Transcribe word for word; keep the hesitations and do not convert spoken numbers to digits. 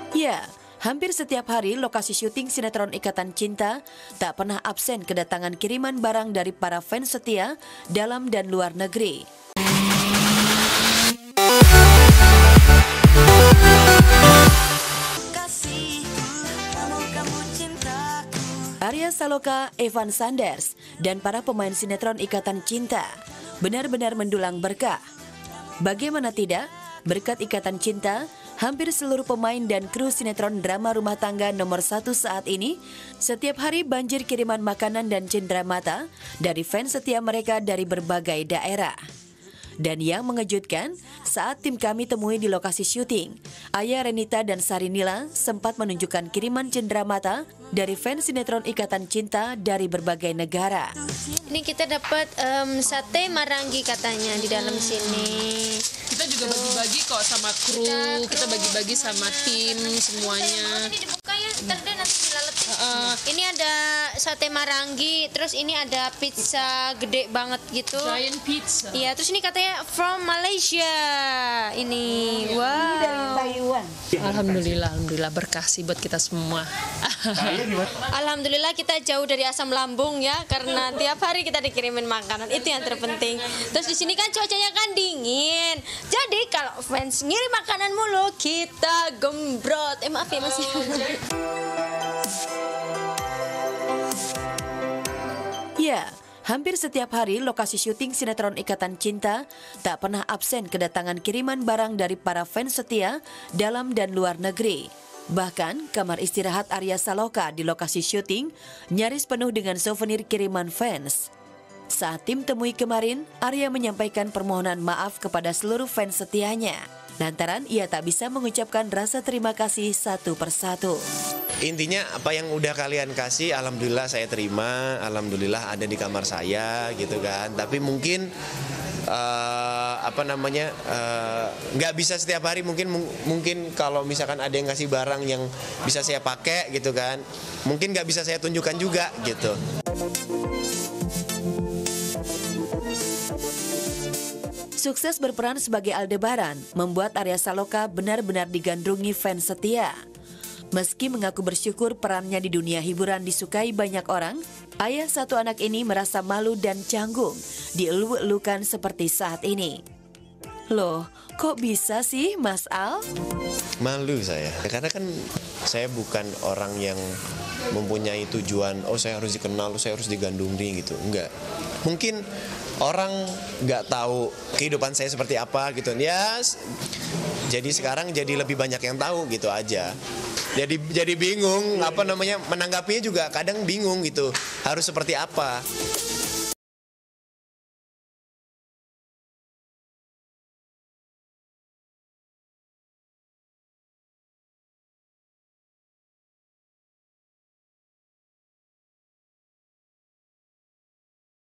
Ya, hampir setiap hari lokasi syuting sinetron Ikatan Cinta tak pernah absen kedatangan kiriman barang dari para fans setia dalam dan luar negeri. Arya Saloka, Evan Sanders, dan para pemain sinetron Ikatan Cinta benar-benar mendulang berkah. Bagaimana tidak, berkat Ikatan Cinta, hampir seluruh pemain dan kru sinetron drama rumah tangga nomor satu saat ini setiap hari banjir kiriman makanan dan cenderamata dari fans setia mereka dari berbagai daerah. Dan yang mengejutkan, saat tim kami temui di lokasi syuting, Ayah Renita dan Sarinila sempat menunjukkan kiriman cenderamata dari fans sinetron Ikatan Cinta dari berbagai negara. Ini kita dapat um, sate marangi katanya di dalam sini. Kita juga bagi-bagi kok sama kru, kita bagi-bagi sama tim semuanya. Ini dibuka ya, ntar deh nanti dilaletin. Uh, Ini ada sate marangi, terus ini ada pizza gede banget gitu. Giant pizza. Iya, terus ini katanya from Malaysia. Ini, wow. Alhamdulillah, alhamdulillah berkah sih buat kita semua. Alhamdulillah kita jauh dari asam lambung ya, karena tiap hari kita dikirimin makanan, itu yang terpenting. Terus di sini kan cuacanya kan dingin, jadi kalau fans ngirim makanan mulu kita gembrot. Eh maaf ya mas. Ya, hampir setiap hari lokasi syuting sinetron Ikatan Cinta tak pernah absen kedatangan kiriman barang dari para fans setia dalam dan luar negeri. Bahkan, kamar istirahat Arya Saloka di lokasi syuting nyaris penuh dengan souvenir kiriman fans. Saat tim temui kemarin, Arya menyampaikan permohonan maaf kepada seluruh fans setianya, lantaran ia tak bisa mengucapkan rasa terima kasih satu persatu. Intinya apa yang udah kalian kasih, alhamdulillah saya terima, alhamdulillah ada di kamar saya gitu kan. Tapi mungkin uh, apa namanya nggak uh, bisa setiap hari, mungkin mungkin kalau misalkan ada yang ngasih barang yang bisa saya pakai gitu kan, mungkin nggak bisa saya tunjukkan juga gitu. Sukses berperan sebagai Aldebaran membuat Arya Saloka benar-benar digandrungi fans setia. Meski mengaku bersyukur perannya di dunia hiburan disukai banyak orang, ayah satu anak ini merasa malu dan canggung dielu-elukan seperti saat ini. Loh, kok bisa sih Mas Al? Malu saya, karena kan saya bukan orang yang mempunyai tujuan, oh saya harus dikenal, saya harus digandrungi gitu, enggak. Mungkin orang nggak tahu kehidupan saya seperti apa gitu, ya. Jadi sekarang jadi lebih banyak yang tahu gitu aja. Jadi jadi bingung apa namanya menanggapinya juga kadang bingung gitu, harus seperti apa.